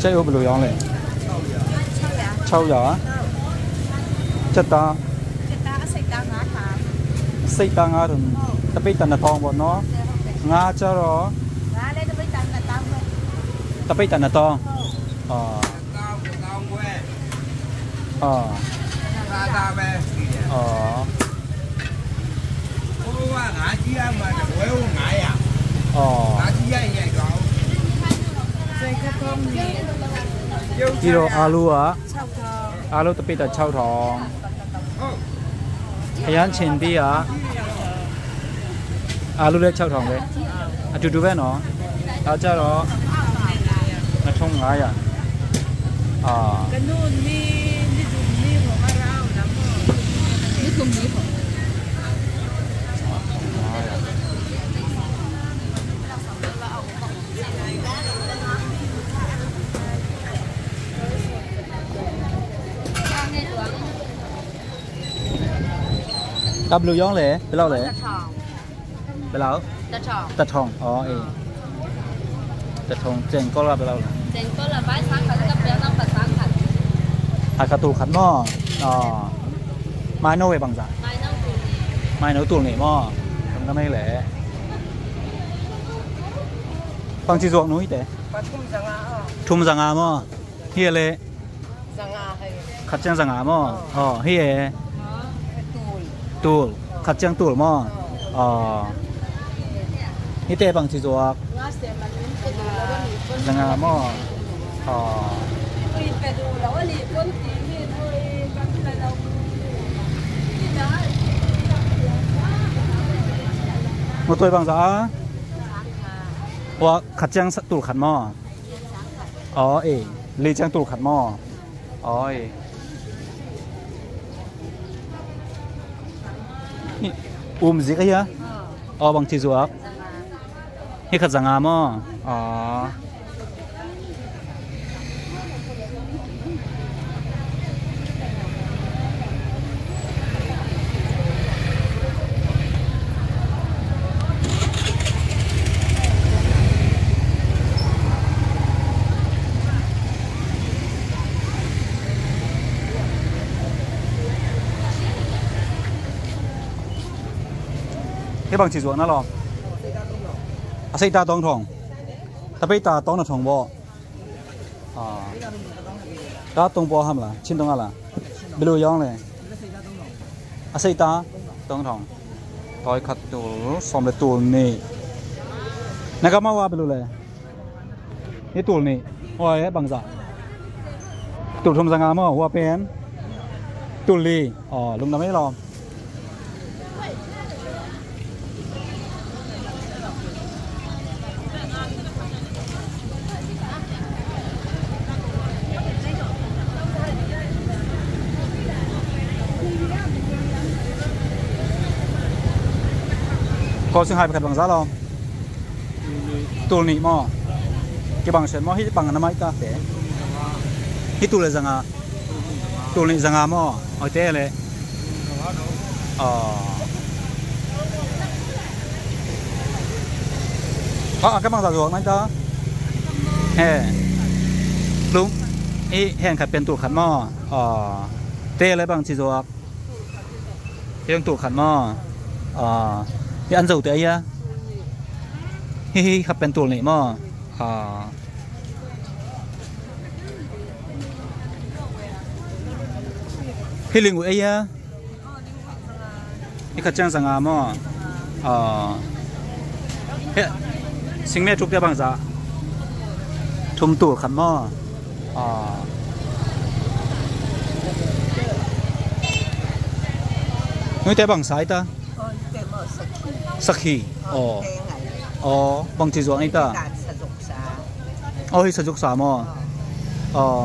chạy ô bự yong này trâu giỏ chất ta xây ta ngã rồi tập bây tận là thòng bọn nó ngã cho đó tập bây tận là to kilo alu á alu tập bây tận trâu thòng hay ăn chín đi á alu lấy trâu thòng đấy chú chú về nó à cho đó nó không ngái à cái nôn đi dùng đi của mà rau lắm đi dùng đi của đập lưỡi gióng lẽไปแล้วไปแล้วตัดทองอ๋อเอตัดทองเจงก็รับไปแล้วเจงก็รับไว้สักขันกับเปรี้ยวน้ำปัดสักขันหากระตูขันหม้ออ๋อไม้โน่ไว้บังจ้ะไม้โน่ตูนี่หม้อมันก็ไม่แหละบางทีจวกนู้นแต่ทุ่มสังอาหม้อเฮียเลยขัดจังสังอาหม้ออ๋อเฮียตูขัดจังตูหม้ออ๋อนี่เตะบางทีจวกสังอาหม้ออ๋อมาตัวบางจ้าว่าขัดจังตูขัดหม้ออ๋อเอลีจังตูขัดหม้ออ๋อเอนี่สิกะยะอ๋อบางทีจวกนี่ขัดสังอาหม้ออ๋อที่บางทีส่วนนั่นหรออาศัยตาตองทองแต่ไปตาตองน่ะทองบ่ตาตองบ่ห้ามล่ะชิ้นตองอะไรเบลูยองเลยอาศัยตาตองทองต่อยขัดตัวสมเลยตัวนี่นะครับมาว่าเบลูเลยนี่ตัวนี่โอ้ยบางจ่าตัวทมสังหารมั้งหัวเป็นตัวลีอ๋อลุงทำไม่รอcó sinh hai bậc bằng giá lo, tu nị mò, cái bằng sườn mò hít bằng năm mấy ta thế, hít tu là rằng à, tu nị rằng à mò, ở thế này, cái bằng giá ruộng mấy ta, hè, đúng, ý hẹn khátเป็นtu khát mò, thế lấy bằng chỉ ruộng, hẹn tu khát mò,นี่อันเจ้าเตะยะฮิขับเป็นตัวนี่มั้งฮิลิงอุเอยะนี่ขัดจังสังอามั้งเฮ้สิ่งแม่ทุกเดือนบางจ้าทุ่มตัวขันมั้งนี่แต่บางสายตาสักขีอ๋อบางทีส่วนนี้ตาอ๋อที่สะดุกสามอ๋อ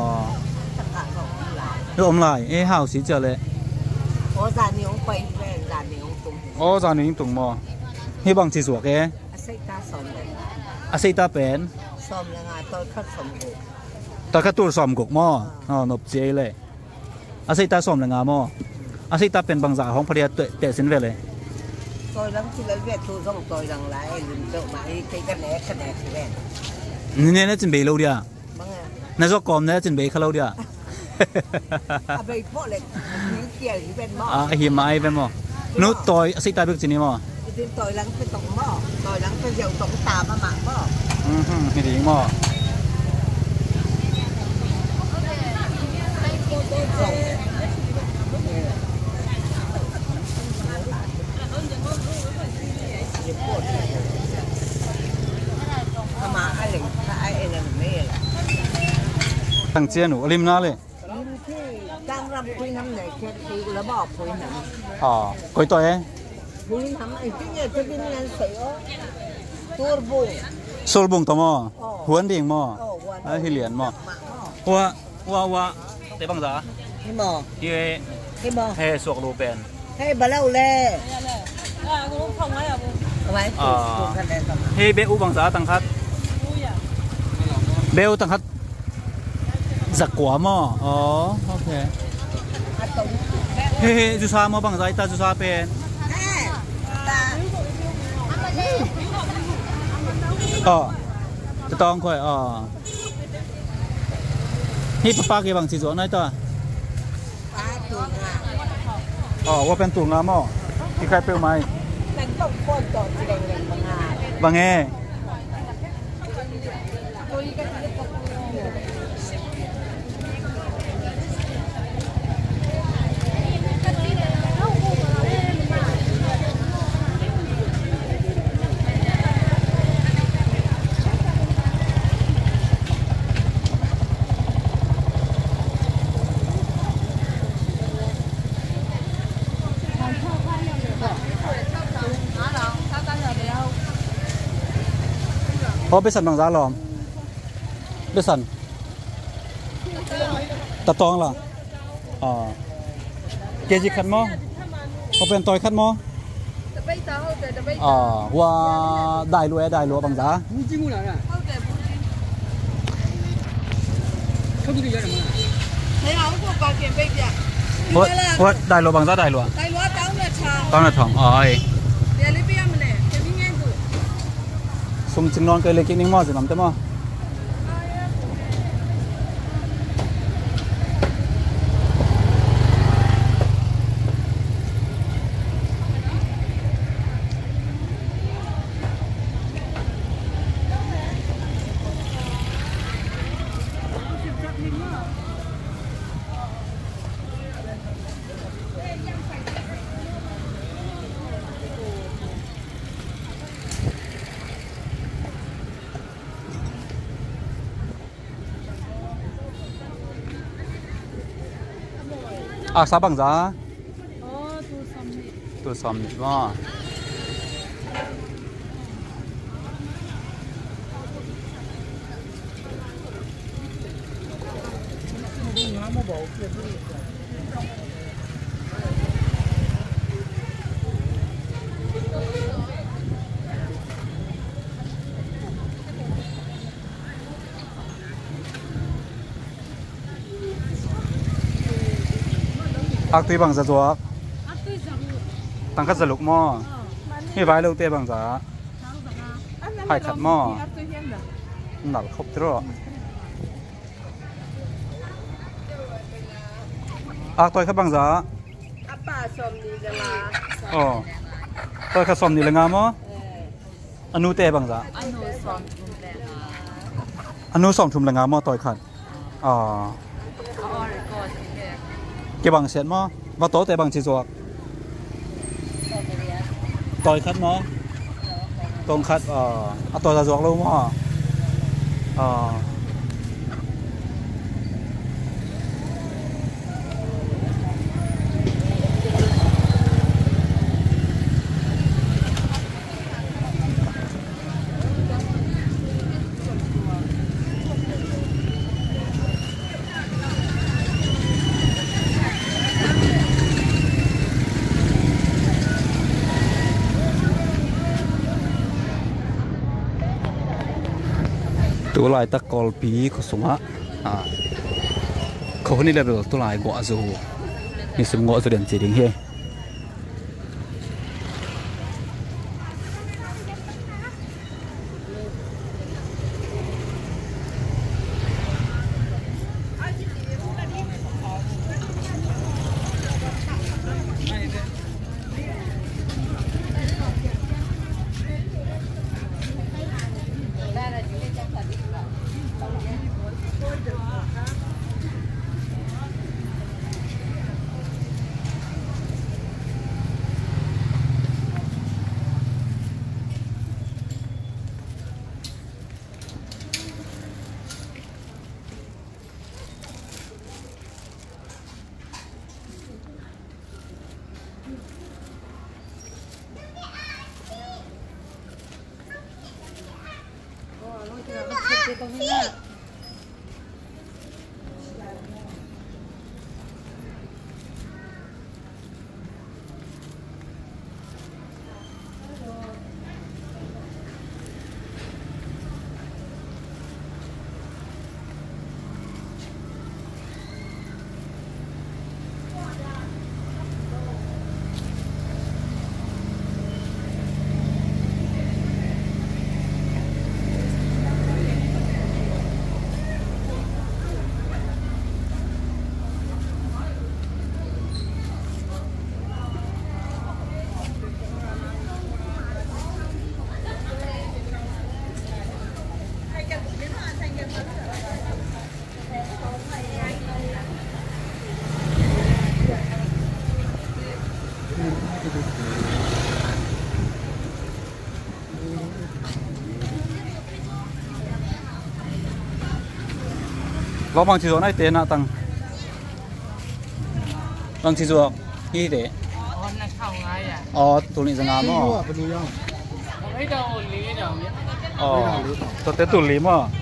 แล้วอมลายหาวสีเจอเลยอ๋อจานนี้องไปแม่จานนี้องตุ่มอ๋อจานนี้ตุ่มที่บางทีส่วนแกอาศัยตาสมเลยอาศัยตาเป็นสมเลยไงตอนคัดสมกุกตอนคัดตัวสมกุกนบเจเลยอาศัยตาสมเลยไงอาศัยตาเป็นบางจ่าของพระเดียเตะสินเวเลยtôi lắm chỉ lấy việc thu xong tôi rằng lại đừng đậu mà cái nét cái nè nên nó chuẩn bị lâu đi à น่าจะกอมเนี่ยจินเบย์เขาเล่าเดียวเบย์พวกเลยนี่เกี่ยวที่เป็นหม้อหิมะเป็นหม้อนู้นต่อยสิตาเป็นจีนี่หม้อต่อยหลังไปตรงหม้อต่อยหลังไปเดี่ยวตรงตามาหมักหม้อไม่ดีหม้อตั้งเจียหนูริมน้าเลยตั้งรำคุยน้ำไหนแค่ตีแล้วบอกคุยน้ำคุยตัวเองคุยน้ำไอ้ที่เนี่ยจะเป็นงานเสียตัวบุ้งโซลบุ้งตัวหม้อหัวดิ่งหม้อฮิเหลียนหม้อว่าเตะบังจ้าให้หม้อให้หม้อให้สวกรูเป็นให้บาเล่าเล่ให้เบลบังจ้าตั้งคัดเบลตั้งคัดgiặc quả mò, ok. He, chú sa mò bằng giấy ta chú sa pen. Cái tông coi, Hi papa cái bằng chỉ chỗ này ta.ว่าเป็นตุ่งงามอที่ใครเปรี้ยวไหมบางแง่พอไปสั่นบางจ้าหลอมไปสั่นตะตองล่ะเกจิขัดมอพอเป็นต่อยขัดมอว่าได้รัวบางจ้าว่าได้รัวบางจ้าได้รัวต้องละทองสมจึงนอนเกยเลยกินนิ่งมอสิน้ำเต้มอซาบังจ้าตัวซ้ำนี่ว่าตีบังจะจวกตั้งขัดสลุกหม้อให้ไว้เร็วเตะบังจ้าไผ่ขัดหม้อหนักครบตรอต่อยขัดบังจ้าต่อยขัดสมนี่เลยงามมั้อนุเตะบังจ้าอนุสองทุ่มเลยงามมั้ต่อยขัดเก็บบังเสร็จมั้งว่าโต๊ะแต่บังชีจวกต่อยคัดมั้งตรงคัดเอาตัวจะจวกรู้มั้งตัวลายตะกอลปีเขาสมะเขาคนนี้เลยเป็นตัวลายกัวจูนี่สมกัวจูเด่นจีดิงเฮตรงนี้นะ lo bằng chỉ số này tiền nào tăng bằng chỉ số như thế tụi này ngắm mà tôi tới tụi lý mà